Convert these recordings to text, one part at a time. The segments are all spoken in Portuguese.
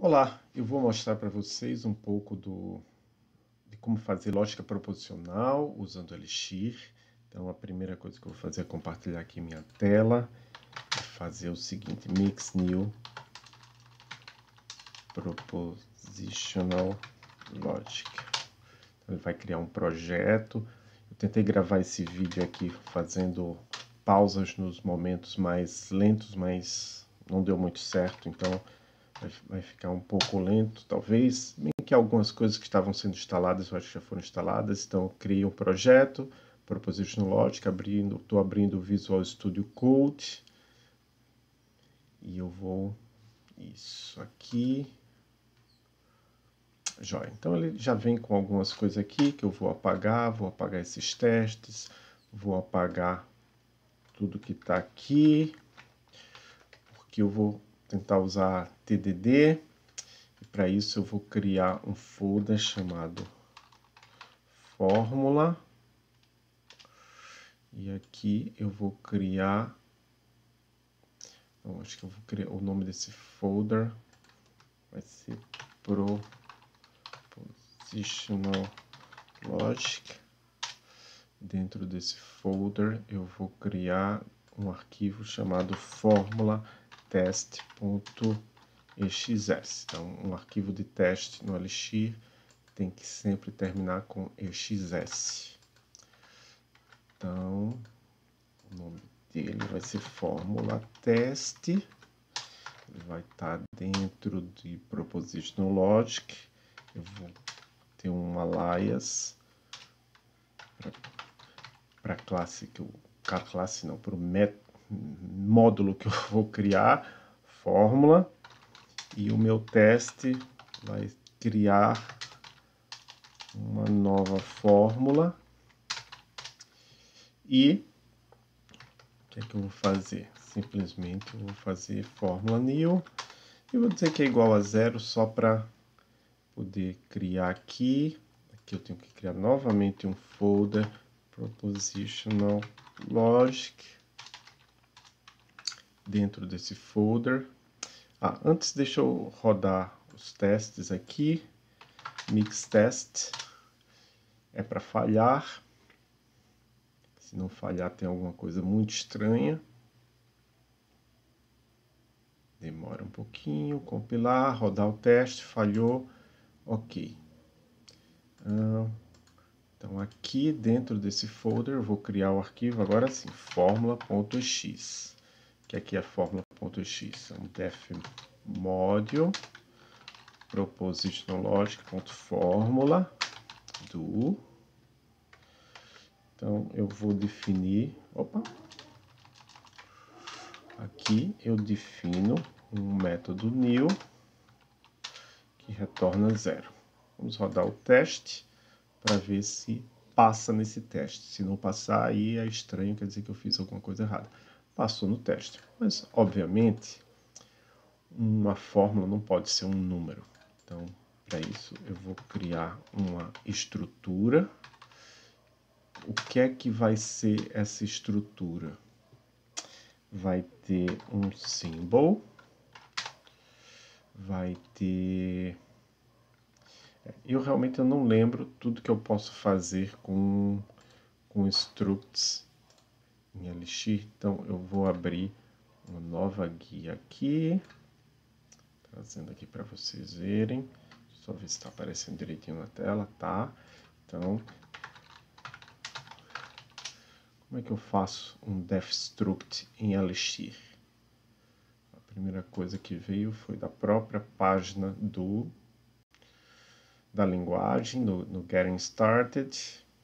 Olá, eu vou mostrar para vocês um pouco de como fazer lógica proposicional usando Elixir. Então, a primeira coisa que eu vou fazer é compartilhar aqui minha tela e fazer o seguinte: Mix New Propositional Logic. Então, ele vai criar um projeto. Eu tentei gravar esse vídeo aqui fazendo pausas nos momentos mais lentos, mas não deu muito certo, então vai ficar um pouco lento, talvez, bem que algumas coisas que estavam sendo instaladas, eu acho que já foram instaladas. Então, eu criei um projeto, Propositional Logic, estou abrindo o Visual Studio Code, e eu vou, isso aqui, joia. Então, ele já vem com algumas coisas aqui que eu vou apagar esses testes, vou apagar tudo que está aqui, porque eu vou tentar usar TDD. E para isso eu vou criar um folder chamado Fórmula. E aqui eu vou criar, acho que eu vou criar o nome desse folder, vai ser Propositional Logic. Dentro desse folder eu vou criar um arquivo chamado fórmula test.exs. Então, um arquivo de teste no Elixir tem que sempre terminar com exs. Então, o nome dele vai ser fórmula teste. Ele vai estar dentro de Propositional Logic. Eu vou ter um alias para a classe para o módulo que eu vou criar, fórmula, e o meu teste vai criar uma nova fórmula. E o que é que eu vou fazer? Simplesmente eu vou fazer fórmula new e vou dizer que é igual a 0 só para poder criar aqui. Aqui eu tenho que criar novamente um folder Propositional Logic. Dentro desse folder. Antes deixa eu rodar os testes aqui. Mix test é para falhar. Se não falhar tem alguma coisa muito estranha. Demora um pouquinho, compilar, rodar o teste, falhou, ok. Então aqui dentro desse folder eu vou criar o arquivo agora sim, fórmula.x, que aqui é fórmula.x, um def module propositional logic.fórmula do. Então eu vou definir, aqui eu defino um método new que retorna 0. Vamos rodar o teste para ver se passa nesse teste. Se não passar, aí é estranho, quer dizer que eu fiz alguma coisa errada. Passou no teste, mas obviamente uma fórmula não pode ser um número. Então, para isso eu vou criar uma estrutura. O que é que vai ser essa estrutura? Vai ter um symbol, vai ter... Eu realmente não lembro tudo que eu posso fazer com structs em Elixir, então eu vou abrir uma nova guia aqui, trazendo aqui para vocês verem. Só ver se está aparecendo direitinho na tela, tá? Então, como é que eu faço um def struct em Elixir? A primeira coisa que veio foi da própria página da linguagem, no Getting Started.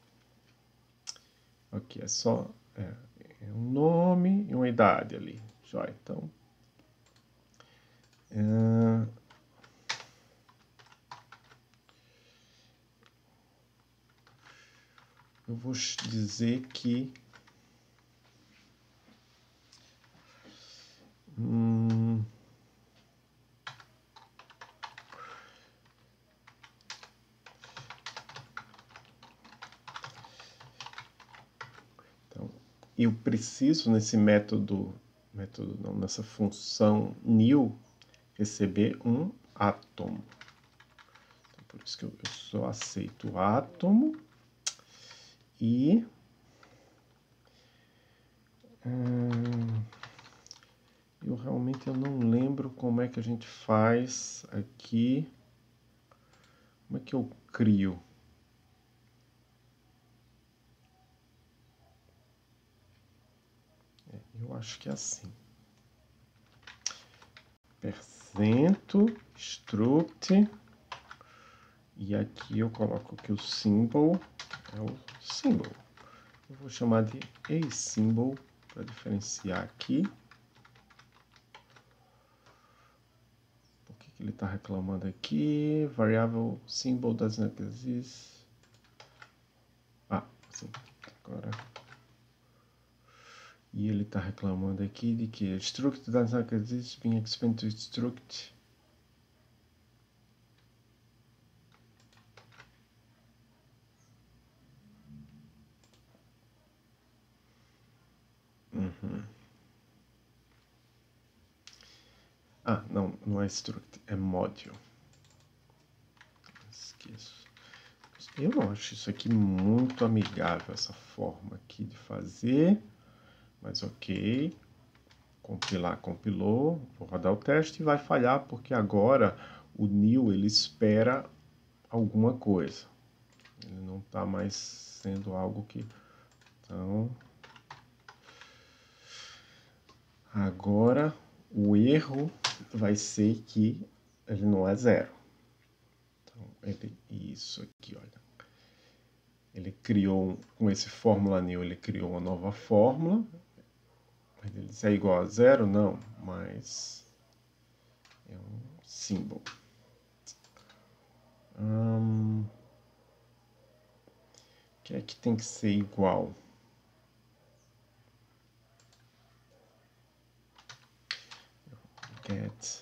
Aqui é só um nome e uma idade ali. Joia, então. Eu vou dizer que então, eu preciso nesse método não, nessa função new, receber um átomo. Então, por isso que eu só aceito o átomo. E eu realmente não lembro como é que a gente faz aqui. Como é que eu crio? Eu acho que é assim. Percento, struct, e aqui eu coloco que o symbol é o symbol. Eu vou chamar de asymbol para diferenciar aqui. Por que ele está reclamando aqui? Variável symbol does not exist. Ah, sim. Agora. E ele está reclamando aqui de que struct does not exist being expanded to struct. Ah, não é struct, é module. Esqueço. Eu não acho isso aqui muito amigável, essa forma aqui de fazer. Mas ok. Compilar, compilou. Vou rodar o teste e vai falhar, porque agora o new ele espera alguma coisa. Ele não está mais sendo algo que... Então... Agora o erro vai ser que ele não é zero. Então, isso aqui, olha. Ele criou, com esse fórmula new, ele criou uma nova fórmula. Ele disse é igual a zero? Não, mas é um símbolo. O que é que tem que ser igual? Get.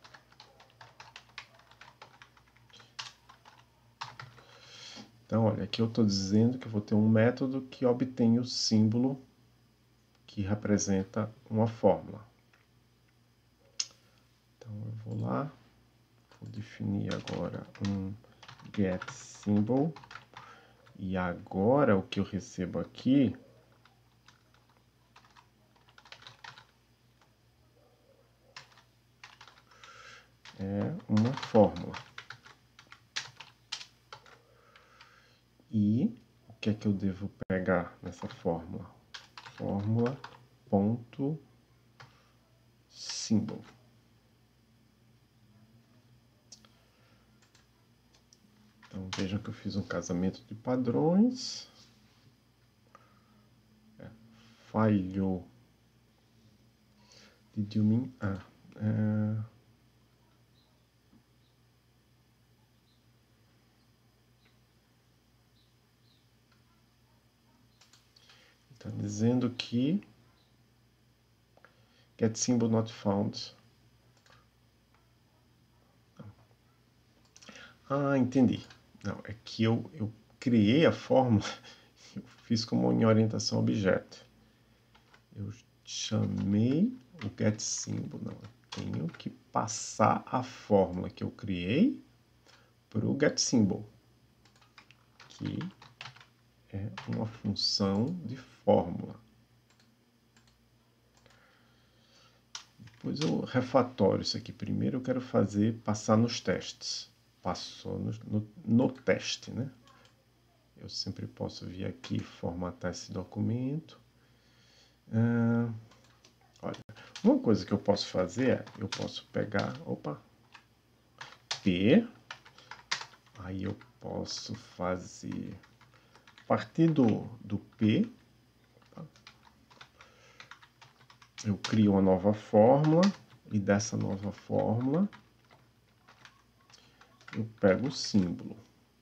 Então, olha, aqui eu estou dizendo que eu vou ter um método que obtém o símbolo que representa uma fórmula. Então, eu vou lá, vou definir agora um getSymbol. E agora o que eu recebo aqui é uma fórmula. E o que é que eu devo pegar nessa fórmula? Fórmula ponto symbol. Então vejam que eu fiz um casamento de padrões. Falhou. Did you mean? Está dizendo que get symbol not found. Ah, entendi. Não, é que eu criei a fórmula, eu fiz como em orientação a objeto. Eu chamei o getSymbol, não, eu tenho que passar a fórmula que eu criei para o getSymbol, que é uma função de fórmula. Depois eu refatório isso aqui. Primeiro eu quero passar nos testes. Passou no teste, né? Eu sempre posso vir aqui e formatar esse documento. Olha, uma coisa que eu posso fazer é, eu posso pegar, P, aí eu posso fazer, a partir do P, eu crio uma nova fórmula, e dessa nova fórmula, eu pego o símbolo.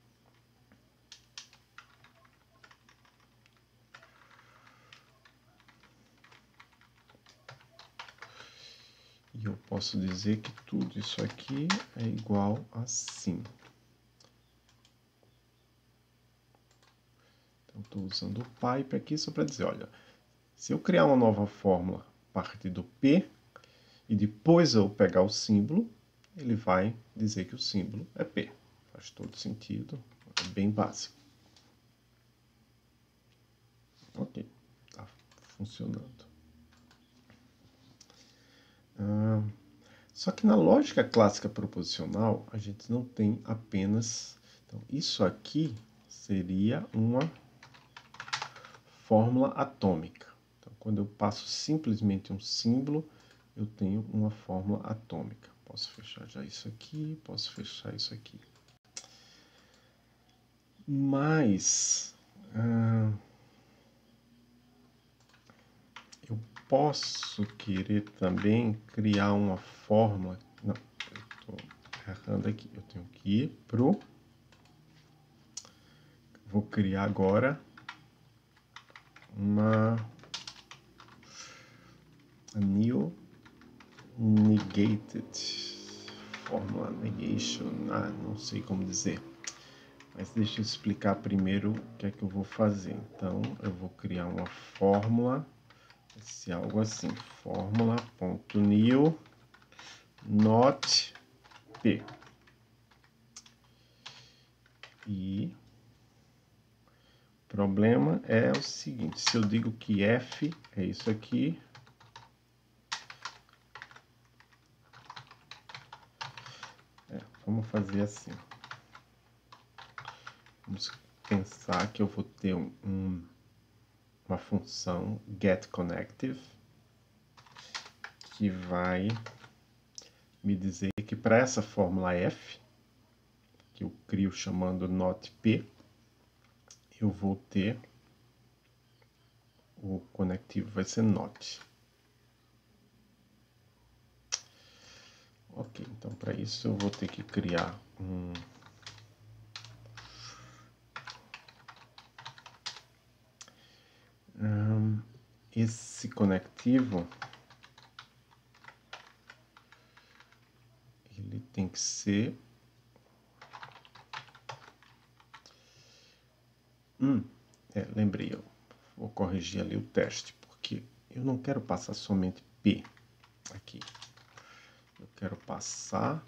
E eu posso dizer que tudo isso aqui é igual a assim. Então, estou usando o pipe aqui só para dizer, olha, se eu criar uma nova fórmula a partir do P, e depois eu pegar o símbolo, ele vai dizer que o símbolo é P. Faz todo sentido, é bem básico. Ok, está funcionando. Só que na lógica clássica proposicional, a gente não tem apenas... Então, isso aqui seria uma fórmula atômica. Então, quando eu passo simplesmente um símbolo, eu tenho uma fórmula atômica. Posso fechar já isso aqui, posso fechar isso aqui. Mas... eu posso querer também criar uma fórmula... Não, eu estou errando aqui. Eu tenho que ir pro... Vou criar agora uma new negated fórmula negation, não sei como dizer, mas deixa eu explicar primeiro o que é que eu vou fazer. Então eu vou criar uma fórmula, se algo assim, fórmula.new not p, e o problema é o seguinte: se eu digo que f é isso aqui, vamos fazer assim. Vamos pensar que eu vou ter uma função getConnective que vai me dizer que para essa fórmula f, que eu crio chamando not p, eu vou ter o conectivo vai ser not. Ok, então para isso eu vou ter que criar esse conectivo, ele tem que ser lembrei, eu vou corrigir ali o teste, porque eu não quero passar somente P aqui. Eu quero passar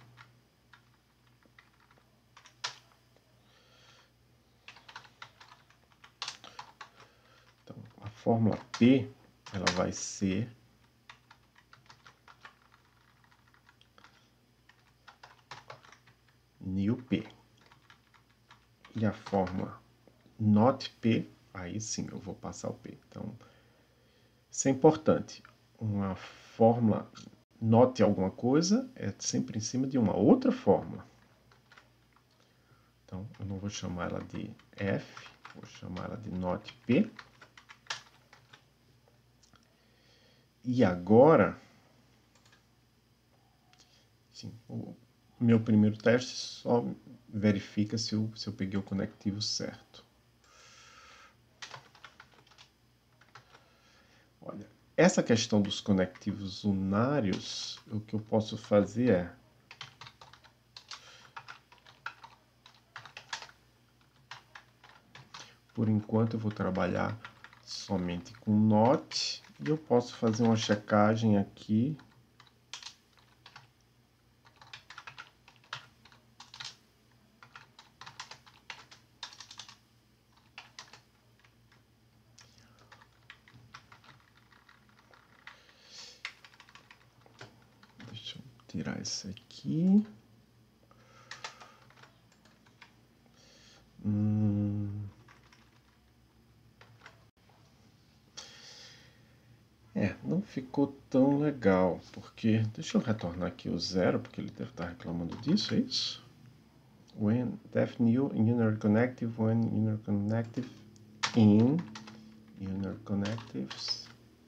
então, a fórmula P, ela vai ser new P. E a fórmula not P, aí sim eu vou passar o P. Então, isso é importante. Uma fórmula not alguma coisa é sempre em cima de uma outra fórmula. Então, eu não vou chamar ela de F, vou chamar ela de not P. E agora, sim, o meu primeiro teste só verifica se eu peguei o conectivo certo. Olha, essa questão dos conectivos unários, o que eu posso fazer é... Por enquanto eu vou trabalhar somente com not, e eu posso fazer uma checagem aqui. Deixa eu tirar isso aqui. Não ficou tão legal, porque... Deixa eu retornar aqui o 0, porque ele deve estar reclamando disso, é isso? When def new unary connective, when unary connective in unary connectives.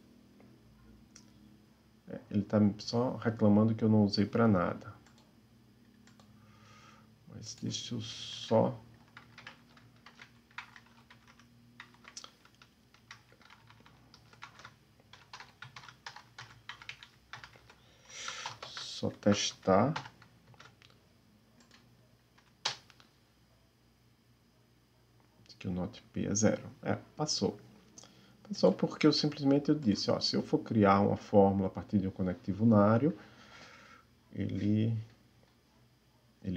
Ele está só reclamando que eu não usei para nada. Mas deixa eu só... testar. Que o not P é 0. Passou. Passou porque eu simplesmente disse, ó, se eu for criar uma fórmula a partir de um conectivo unário, ele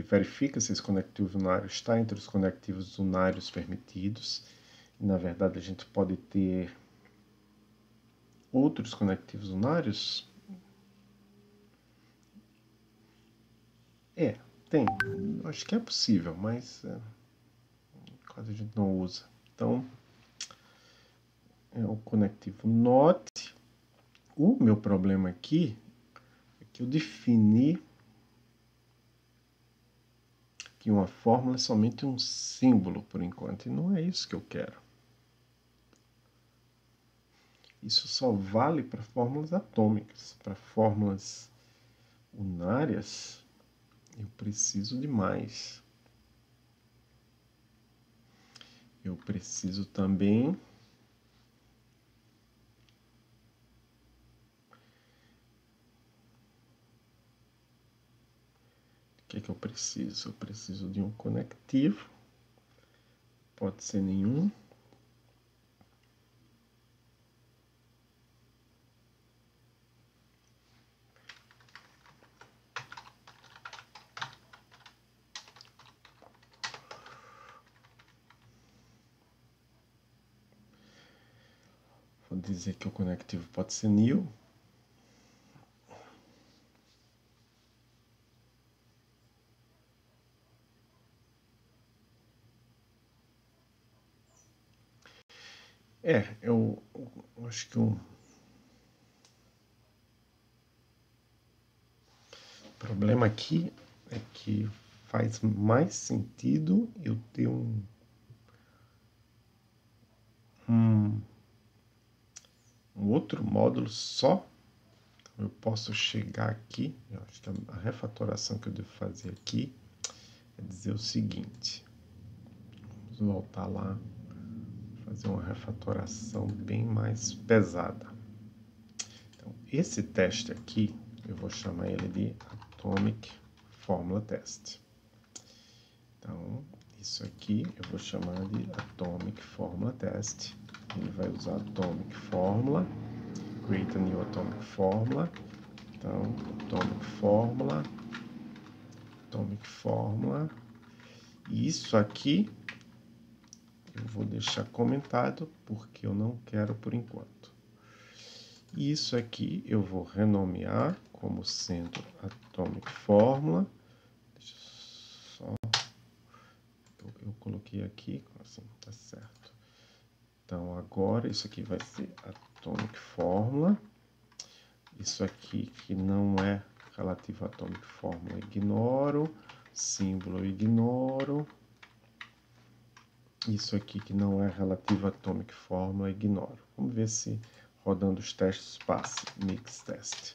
verifica se esse conectivo unário está entre os conectivos unários permitidos. E, na verdade, a gente pode ter outros conectivos unários. Tem. Acho que é possível, mas quase a gente não usa. Então, é o conectivo NOT. O meu problema aqui é que eu defini que uma fórmula é somente um símbolo por enquanto, e não é isso que eu quero. Isso só vale para fórmulas atômicas. Para fórmulas unárias, eu preciso de mais. Eu preciso também o que é que eu preciso? Eu preciso de um conectivo. Pode ser nenhum. Vou dizer que o conectivo pode ser nil. Eu acho que o problema aqui é que faz mais sentido eu ter um outro módulo só. Eu posso chegar aqui, eu acho que a refatoração que eu devo fazer aqui é dizer o seguinte. Vamos voltar lá, fazer uma refatoração bem mais pesada. Então, esse teste aqui, eu vou chamar ele de Atomic Formula Test. Então, isso aqui eu vou chamar de Atomic Formula Test. Ele vai usar Atomic Formula, Create a New Atomic Formula. Então, Atomic Formula, Atomic Formula. E isso aqui eu vou deixar comentado porque eu não quero por enquanto. E isso aqui eu vou renomear como sendo Atomic Formula. Deixa eu só... Eu coloquei aqui, assim, tá certo. Então, agora isso aqui vai ser Atomic Formula. Isso aqui que não é relativo a Atomic Formula, ignoro. Símbolo, ignoro. Isso aqui que não é relativo a Atomic Formula, ignoro. Vamos ver se rodando os testes passa. Mix Test.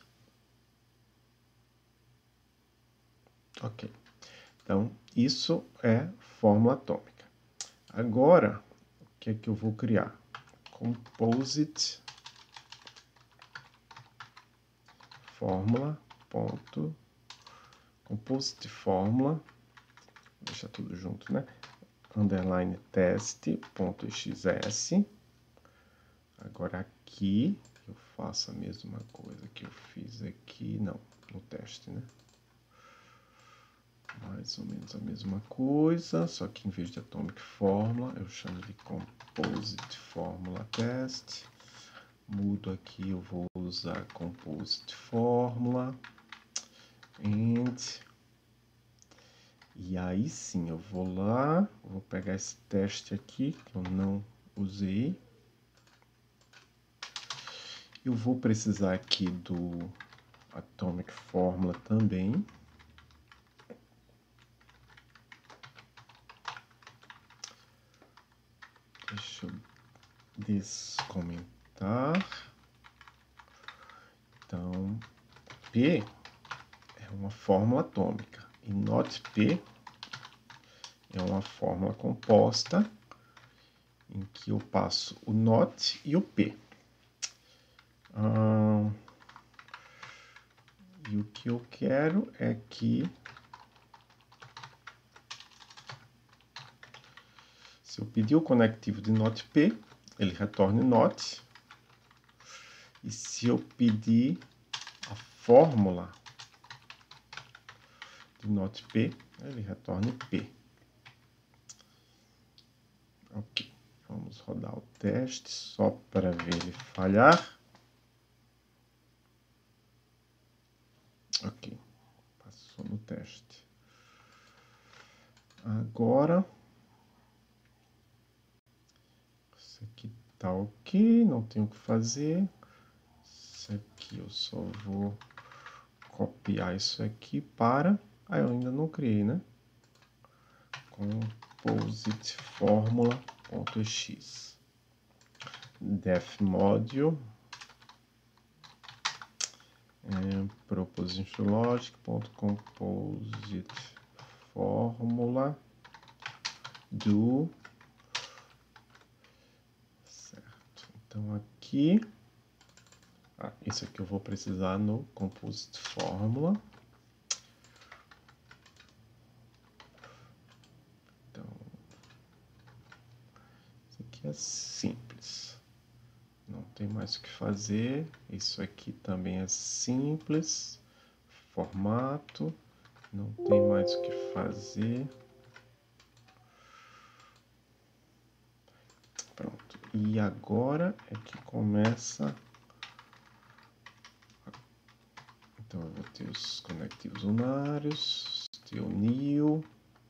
Ok. Então, isso é fórmula atômica. Agora, o que é que eu vou criar? Composite fórmula, ponto, composite fórmula, deixa tudo junto, né? Underline test.xs. Agora aqui eu faço a mesma coisa que eu fiz aqui, não, no teste, né? Mais ou menos a mesma coisa, só que em vez de Atomic Formula, eu chamo de Composite Formula Test. Mudo aqui, eu vou usar Composite Formula. E aí sim, eu vou lá, vou pegar esse teste aqui, que eu não usei. Eu vou precisar aqui do Atomic Formula também. Deixa eu descomentar. Então, P é uma fórmula atômica e not P é uma fórmula composta em que eu passo o not e o P. E o que eu quero é que se eu pedir o conectivo de not P, ele retorne not. E se eu pedir a fórmula de not P, ele retorne P. Ok, vamos rodar o teste só para ver ele falhar. Ok, passou no teste. Agora, isso aqui tá ok, não tenho o que fazer. Isso aqui eu só vou copiar isso aqui para... Ah, eu ainda não criei, né? Composite formula.x def module proposition logic.composite formula do... Certo. Então aqui... Ah, isso aqui eu vou precisar no composite formula. Então, isso aqui é simples. Não tem mais o que fazer. Isso aqui também é simples. Formato. Não tem mais o que fazer. Pronto. E agora é que começa... Então, eu vou ter os conectivos unários, ter o new.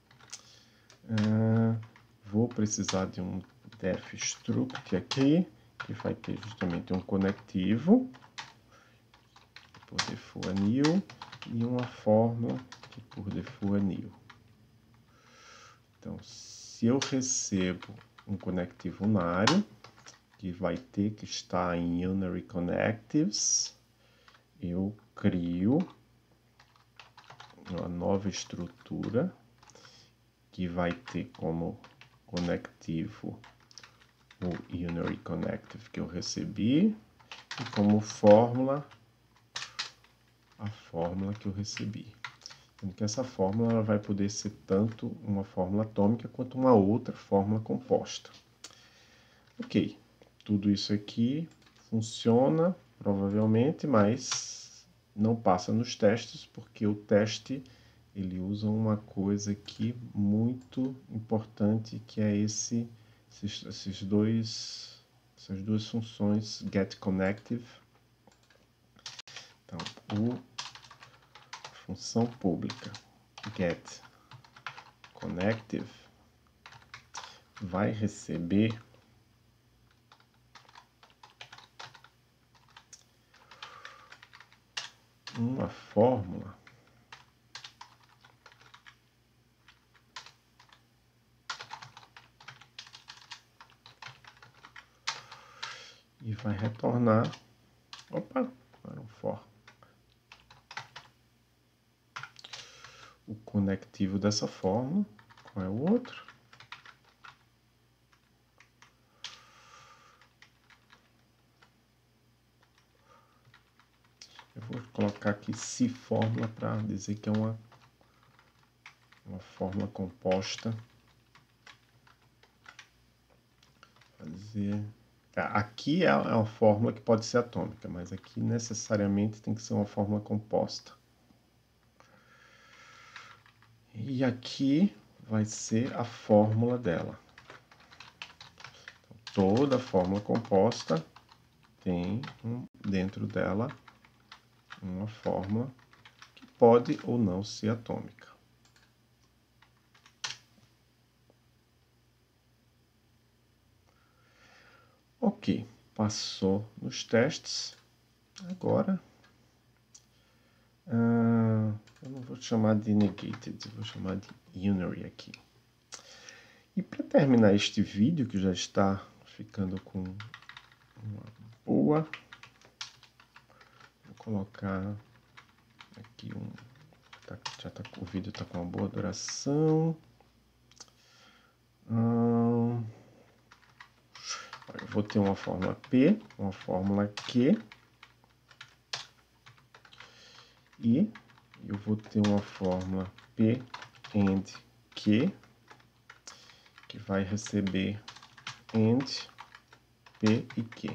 Vou precisar de um def struct aqui, que vai ter justamente um conectivo, por default é new, e uma fórmula que por default é new. Então, se eu recebo um conectivo unário, que vai ter que estar em unary connectives, eu crio uma nova estrutura que vai ter como conectivo o unary connective que eu recebi e como fórmula a fórmula que eu recebi. Sendo que essa fórmula ela vai poder ser tanto uma fórmula atômica quanto uma outra fórmula composta. Ok, tudo isso aqui funciona provavelmente, mas não passa nos testes porque o teste ele usa uma coisa aqui muito importante que é essas duas funções getConnective. Então, a função pública getConnective vai receber uma fórmula e vai retornar, opa, era um for, o conectivo dessa fórmula. Qual é o outro? Eu vou colocar aqui se fórmula para dizer que é uma fórmula composta. Aqui é uma fórmula que pode ser atômica, mas aqui necessariamente tem que ser uma fórmula composta. E aqui vai ser a fórmula dela. Então, toda fórmula composta tem dentro dela uma fórmula que pode ou não ser atômica. Ok, passou nos testes. Agora, eu não vou chamar de negated, eu vou chamar de unary aqui. E para terminar este vídeo, que já está ficando com uma boa, vou colocar aqui o vídeo está com uma boa duração. Eu vou ter uma fórmula P, uma fórmula Q, e eu vou ter uma fórmula P and Q, que vai receber and P e Q.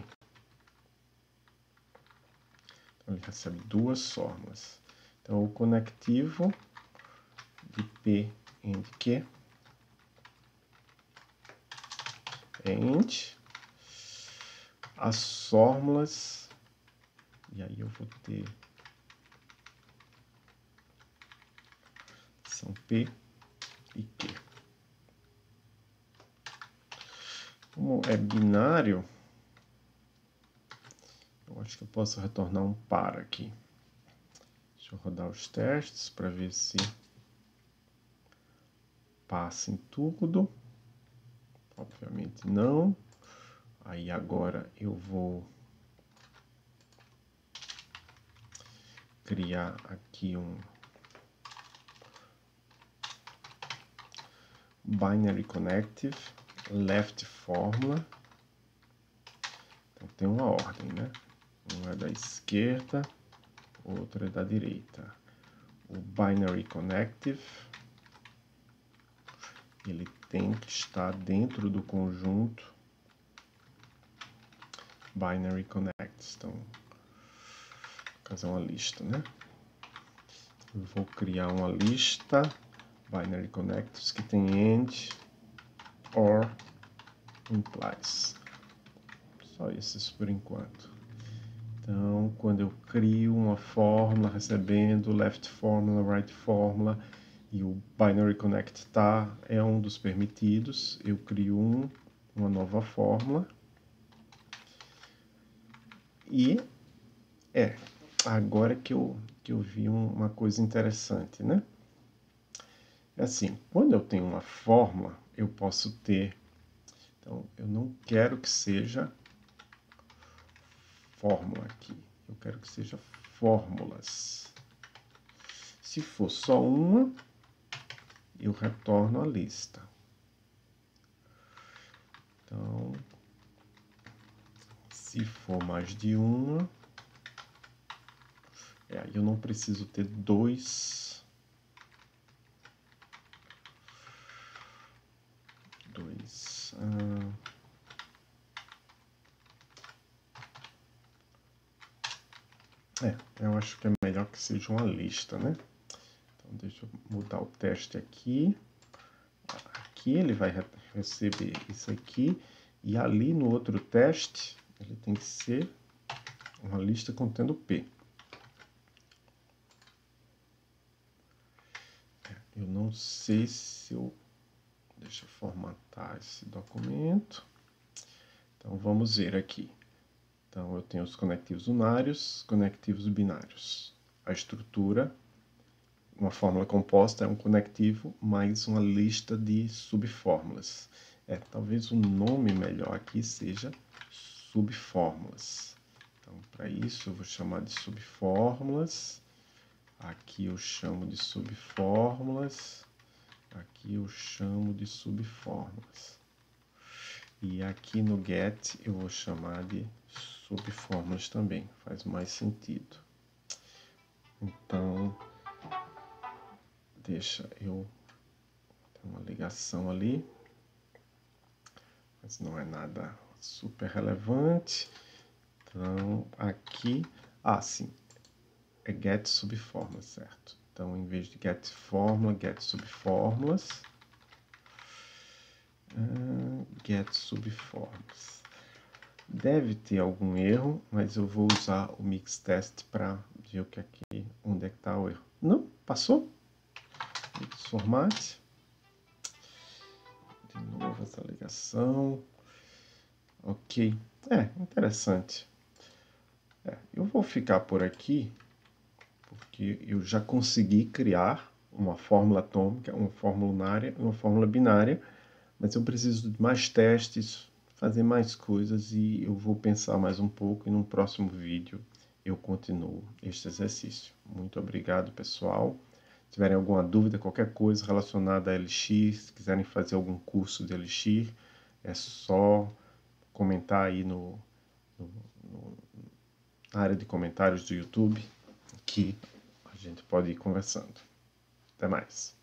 Então, ele recebe duas fórmulas. Então, o conectivo de P and Q. And as fórmulas, e aí eu vou ter, são P e Q. Como é binário, eu acho que eu posso retornar um par aqui. Deixa eu rodar os testes para ver se passa em tudo. Obviamente não. Aí agora eu vou criar aqui um binary connective left formula. Então tem uma ordem, né? Um é da esquerda, outro é da direita. O binary connective, ele tem que estar dentro do conjunto binary connects. Então, vou fazer uma lista, né? Eu vou criar uma lista binary connectors que tem and, or, implies. Só esses por enquanto. Então, quando eu crio uma fórmula recebendo left fórmula, right fórmula, e o binary connect é um dos permitidos, eu crio uma nova fórmula. E agora que eu vi uma coisa interessante, né? É assim, quando eu tenho uma fórmula, eu posso ter... Então, eu não quero que seja fórmula aqui. Eu quero que seja fórmulas. Se for só uma, eu retorno a lista. Então, se for mais de uma, aí eu não preciso ter dois eu acho que é melhor que seja uma lista, né? Então, deixa eu mudar o teste aqui. Aqui ele vai receber isso aqui. E ali no outro teste, ele tem que ser uma lista contendo P. Eu não sei se eu... Deixa eu formatar esse documento. Então, vamos ver aqui. Então, eu tenho os conectivos unários, conectivos binários. A estrutura, uma fórmula composta é um conectivo mais uma lista de subfórmulas. Talvez o nome melhor aqui seja subfórmulas. Então, para isso, eu vou chamar de subfórmulas. Aqui eu chamo de subfórmulas. Aqui eu chamo de subfórmulas. E aqui no get eu vou chamar de subfórmulas também. Faz mais sentido. Então, deixa eu... Tem uma ligação ali. Mas não é nada super relevante. Então, aqui... sim. É get subfórmula, certo? Então, em vez de get fórmula, get subfórmulas. Get subfórmulas. Deve ter algum erro, mas eu vou usar o mix test para ver o que aqui, onde é que está o erro. Não, passou. Mix format. De novo essa ligação. Ok. Interessante. Eu vou ficar por aqui, porque eu já consegui criar uma fórmula atômica, uma fórmula unária e uma fórmula binária, mas eu preciso de mais testes, fazer mais coisas e eu vou pensar mais um pouco e no próximo vídeo eu continuo este exercício. Muito obrigado, pessoal. Se tiverem alguma dúvida, qualquer coisa relacionada a Elixir, se quiserem fazer algum curso de Elixir, é só comentar aí na área de comentários do YouTube, que a gente pode ir conversando. Até mais.